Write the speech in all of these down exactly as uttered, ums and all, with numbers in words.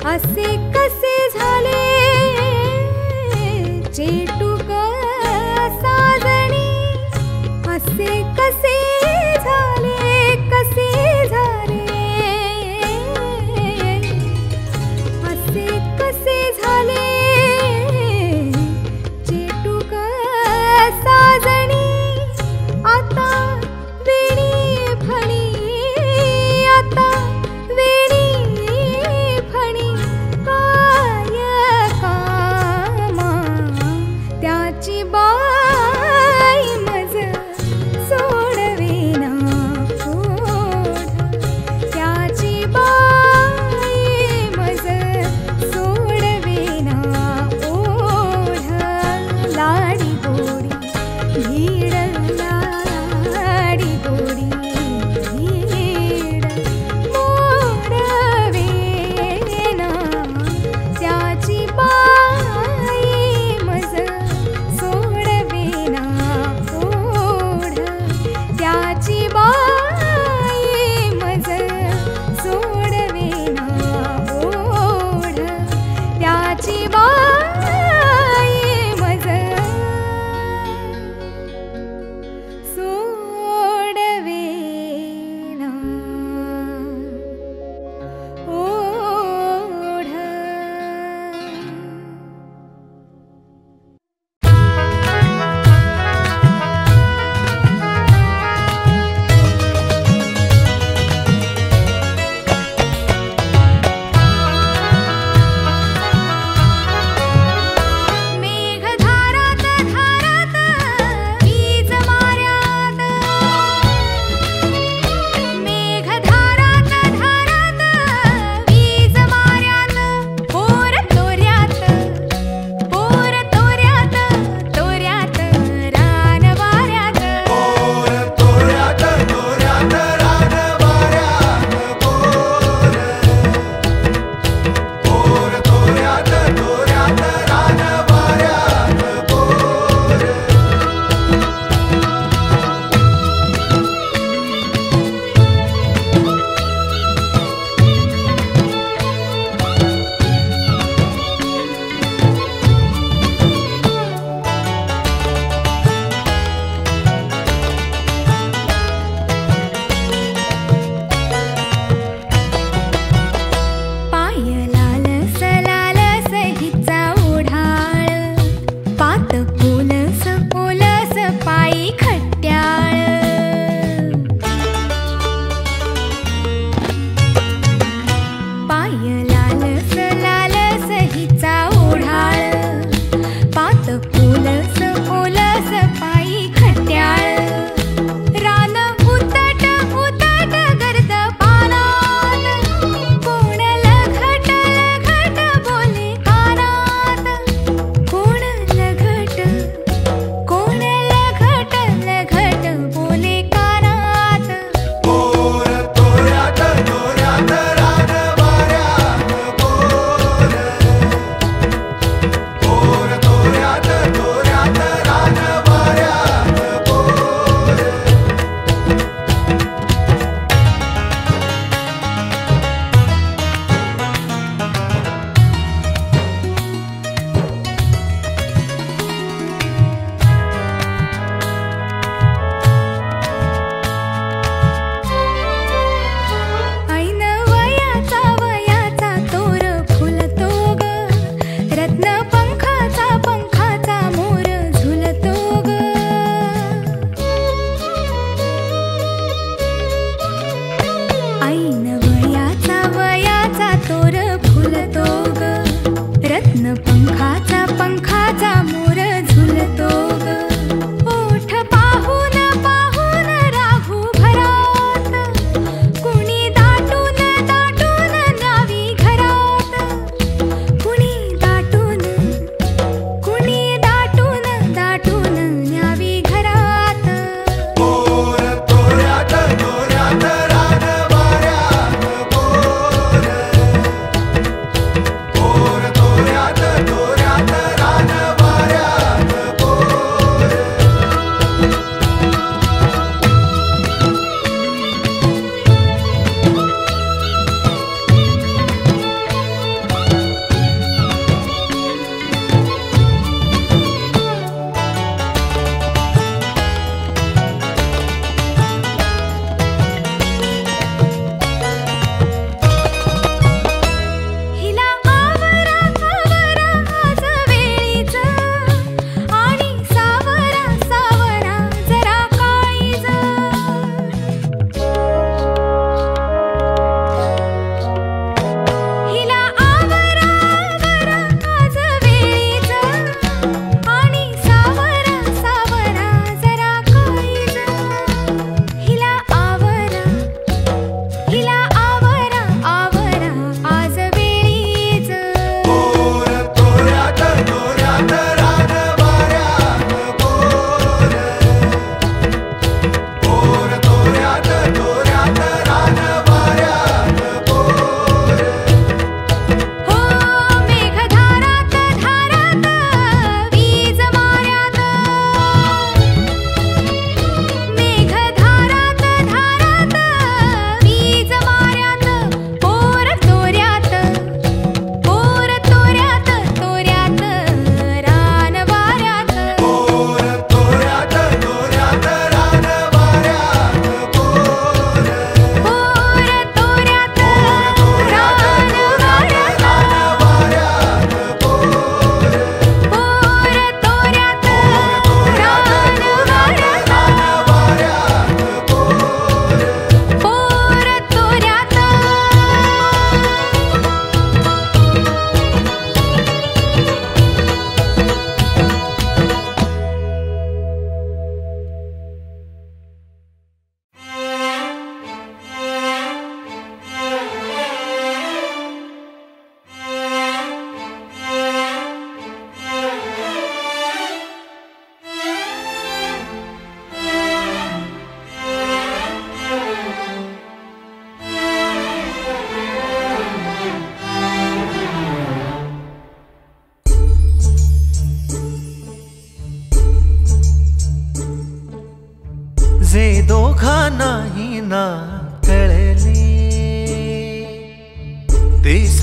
असे कसे झाले चेटुक साजणी, असे कसे झाले कसे झाले, असे कसे झाले चेटुक साजणी। आता वेणी फणी, आता वेणी फणी का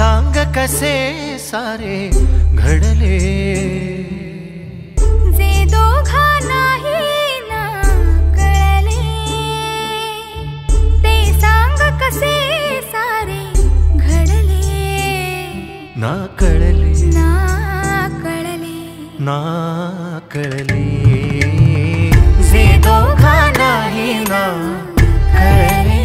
सांग कसे सारे घडले, जे दोघा नाही ना कळले, ते सांग कसे सारे घडले, ना कळले ना कळले, ना कळले, जे दोघा नाही ना कळले,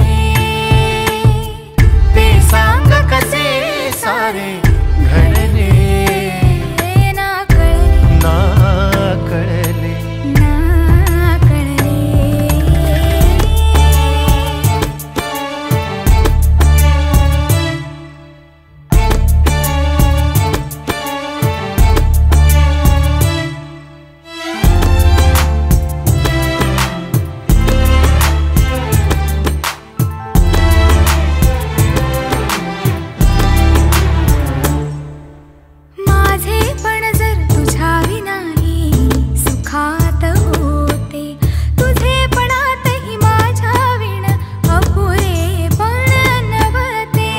ते सांग कसे सारे घडले, ना कळले, ना कळले, ना कळले. माझे पण जर तुझ्या विनाही सुखात होते, तुझे पणातही माझ्या विण अपुरे पण नव्हते.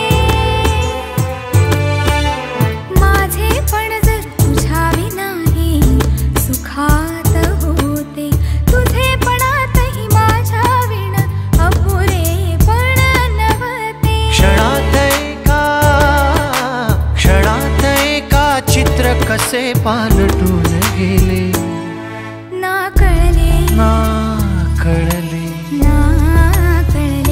माझे पण जर तुझ्या विनाही सुखात होते, तुझे पणातही माझ्या विण अपुरे पण नव्हते. क्षणात एका क्षणात एका चित्र कसे पालटून गेले, ना कळले, ना कळले, ना कळले.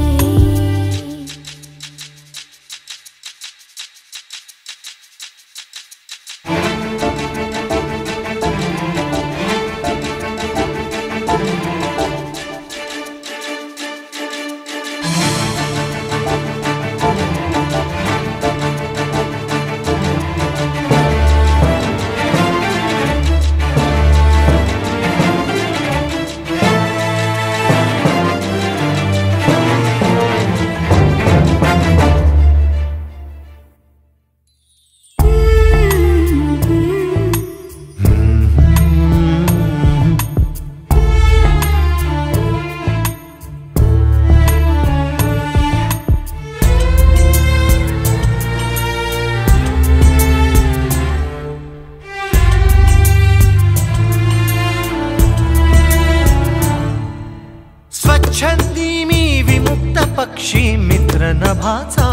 स्वच्छंदी मी विमुक्त पक्षी मित्र नभाचा,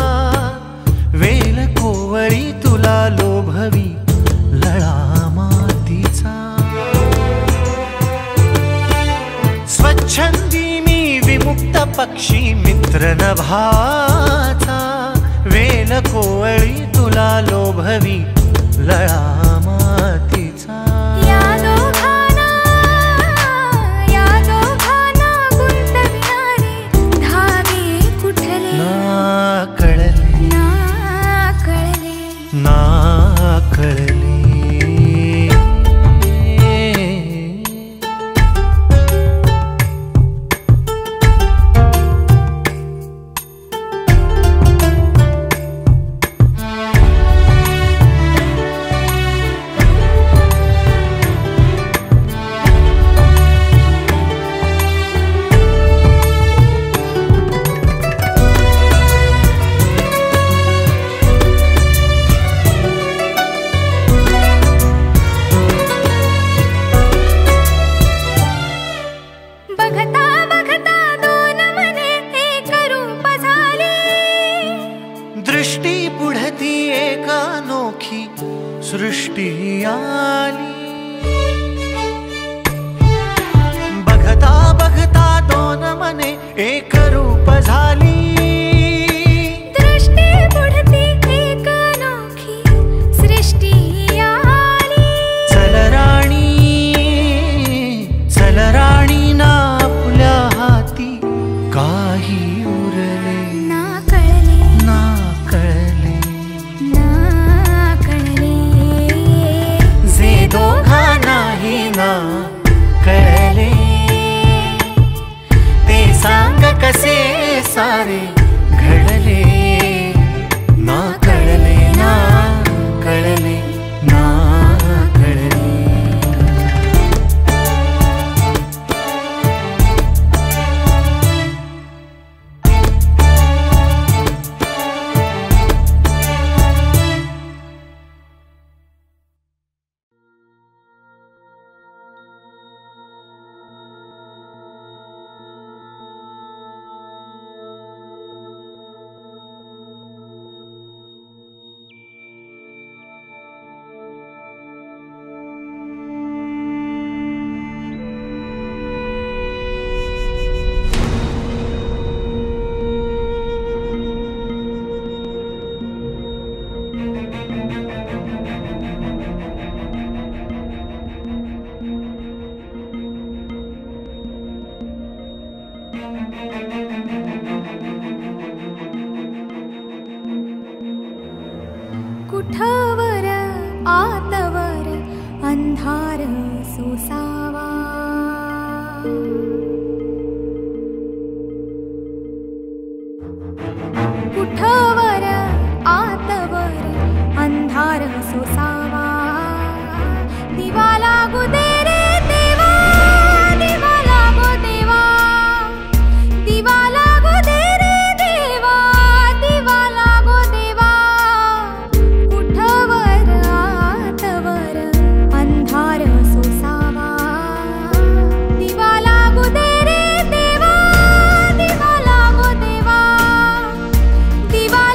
वेल कोवळी तुला लोभवी लळा मातीचा. स्वच्छंदी मी विमुक्त पक्षी मित्र नभाचा, वेल कोवळी तुला लोभवी लळा मातीचा. या दोघांना, या दोघांना गुंतविणारे धागे कुठले, ना कळले, ना कळले, ना कळले. बघता बघता दोन मने एक रूप झाली, दृष्टी पुढती एक अनोखी सृष्टी आली. बघता बघता दोन मने एक रूप झाली, दृष्टी पुढती एक अनोखी सृष्टी आली. चल राणी, चल राणी ना आपल्या हाती काही उरले, ना कळले, ना कळले, ना कळले, जे दोघा नाही ना कळले, ते सांग कसे सारे कुठवर आतवर अंधार सोसावा. कुठवर आतवर अंधार सोसावा. दिवा लागू दे रे देवा, दिवा लागू देवा, दिवा लागू दे रे देवा, दिवा लागू देवा. कुठवर आतवर अंधार सोसावा. दिवा लागू दे रे देवा, दिवा लागू देवा, दिवा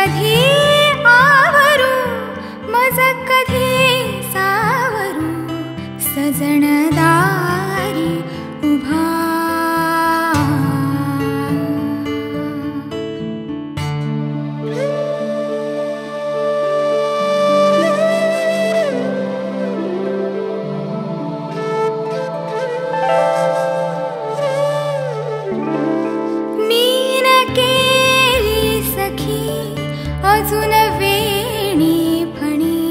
कधी आवरू मज कधी सावरू सजणदारी उभा अजून वेणी फणी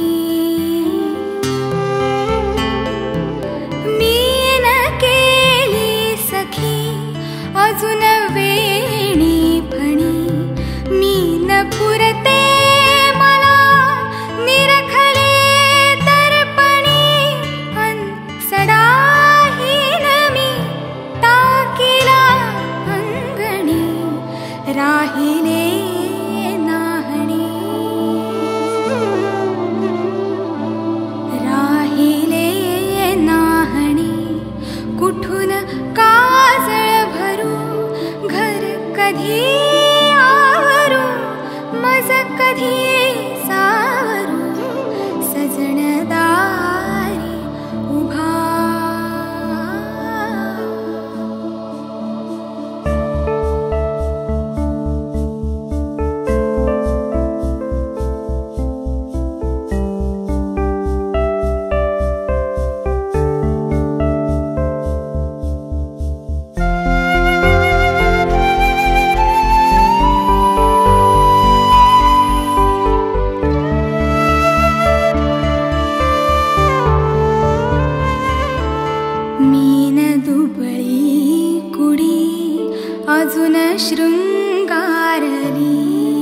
मीन केली सखी अजून वेणी फणी मीन पुरते मला निरखले दर्पणी अन सडाहीन मी टाकीला अंगणी राहिले कुठून काजळ भरू घर कधी आवरू मज कधी सावरू सजणदारी उभा मीन दुबळी कुडी अजून शृंगारली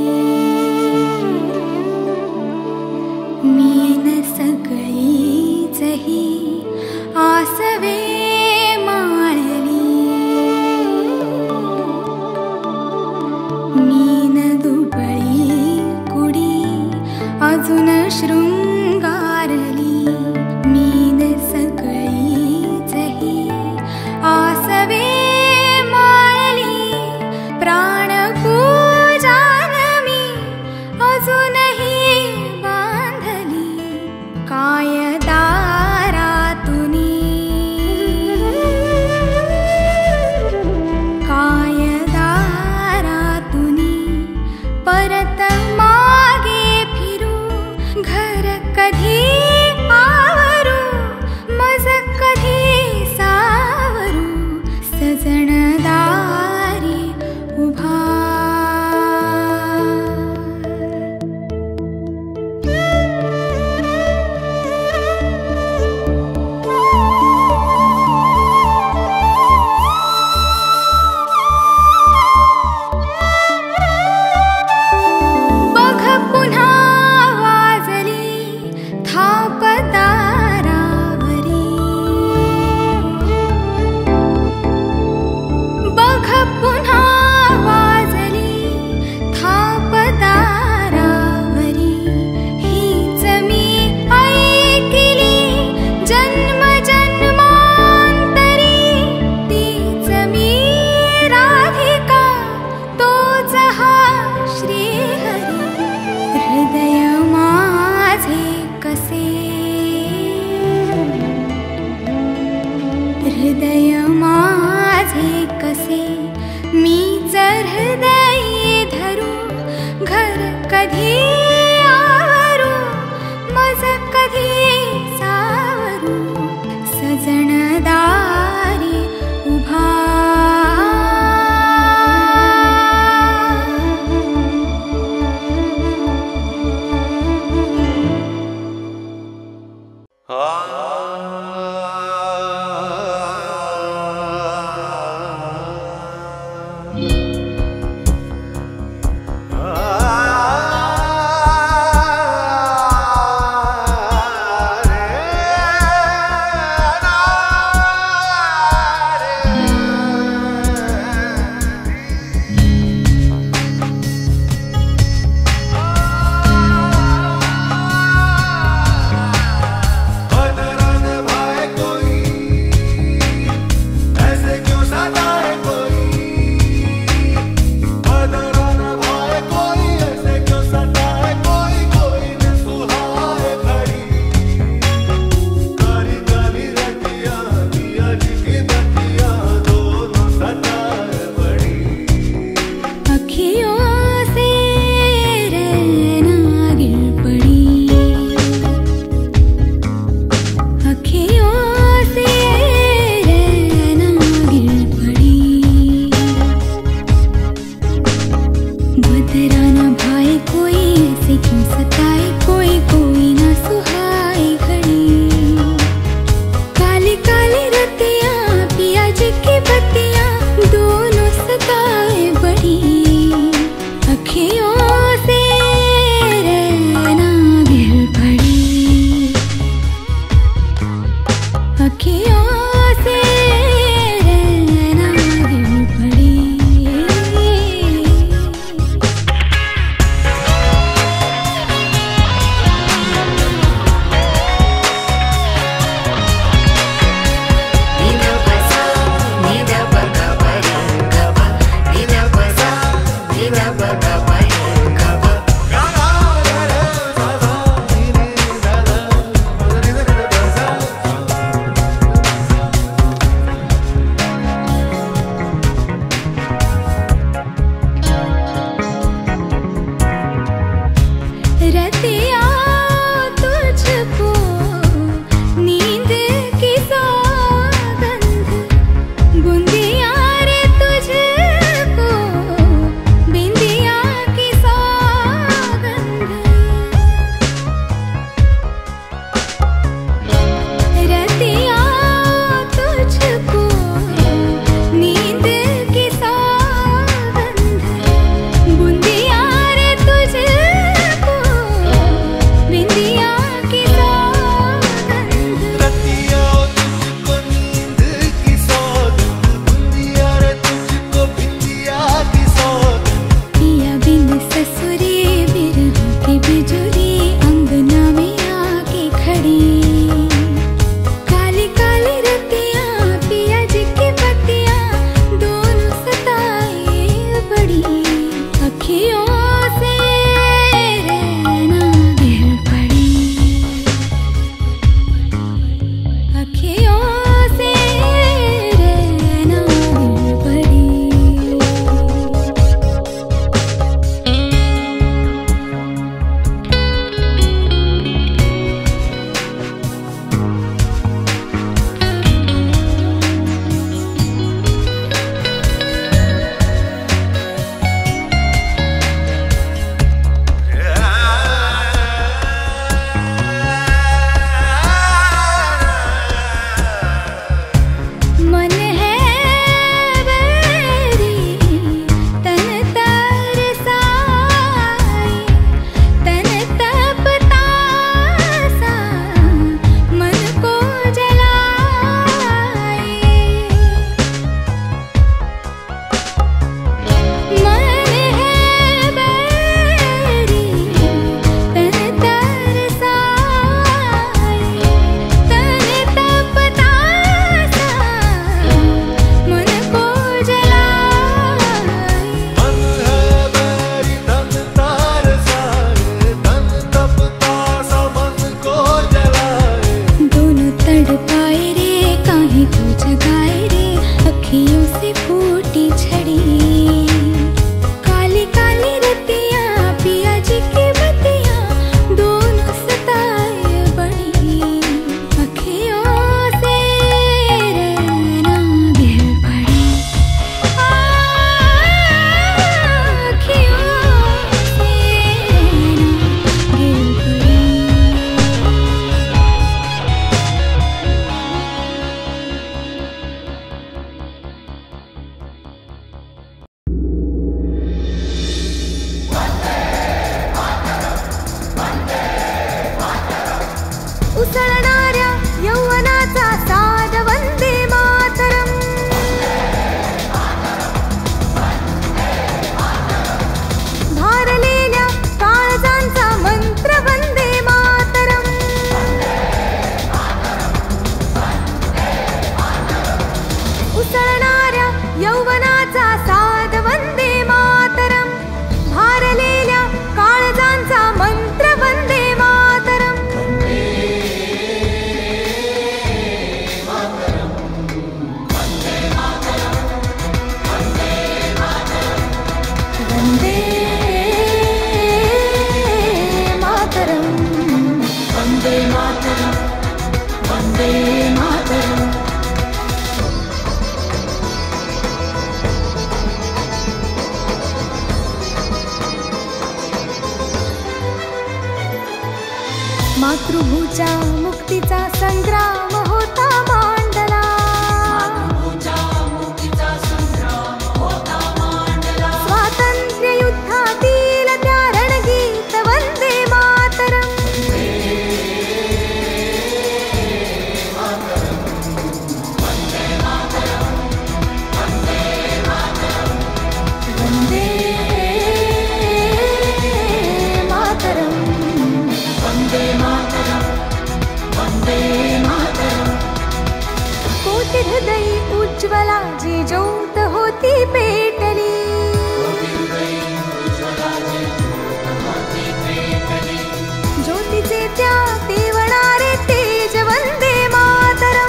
मीन सगळीच ही आसवे माळली मीन दुबळी कुडी अजून शृंगारली मीन सगळीच ही आसवे माळली प्राणपूजान मी अजूनही बांधली काय दारातुनी काय दारातुनी परत मागे फिरू घर कधी आवरू मज कधी सावरू सजणदारी उभा बघ पुन्हा वाजली थाप उसळणाऱ्या यौवनाचा साद वंदे मातरम. भारलेल्या काळजांचा मंत्र वंदे मातरम. उसळणाऱ्या यौवनाचा साद वंदे मातरम. भारलेल्या काळजांचा मंत्र वंदे मातरम. वंदे मातरम. वंदे मातरम. वंदे मातरम. मातृभूच्या मुक्तीचा संग्राम होता मांडला. स्वातंत्र्य युद्धातील त्या रणगीत वंदे मातरम. वंदे मातरम. वंदे मातरम. वंदे मातरम. कोटी हृदयी उज्ज्वला जी ज्योत होती पेटली. ज्योतीचे त्या तेवणारे तेज वंदे मातरम.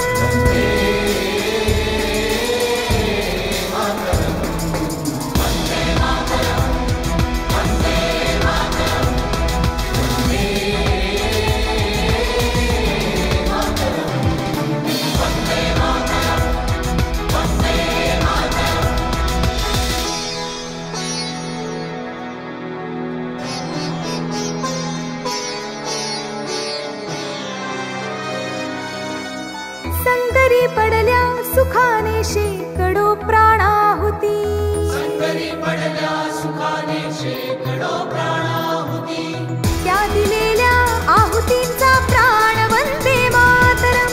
संगरी पडल्या सुखाने शेकडो प्राणाहुती. संगरी पडल्या सुखाने शेकडो प्राणाहुती. त्या दिलेल्या आहुतींचा प्राण वंदे मातरम.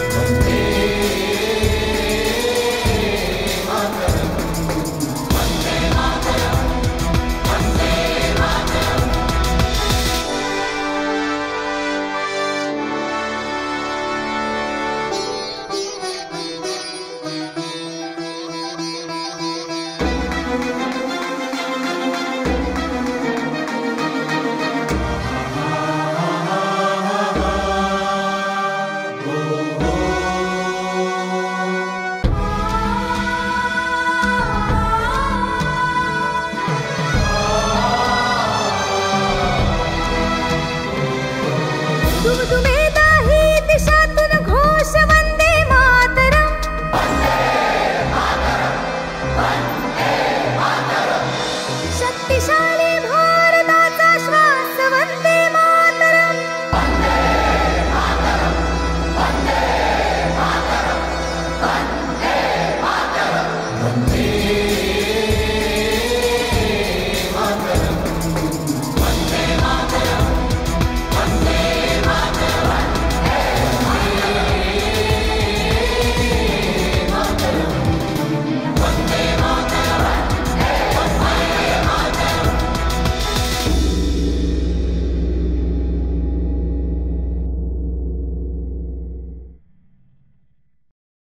वंदे मातरम. वंदे मातरम. वंदे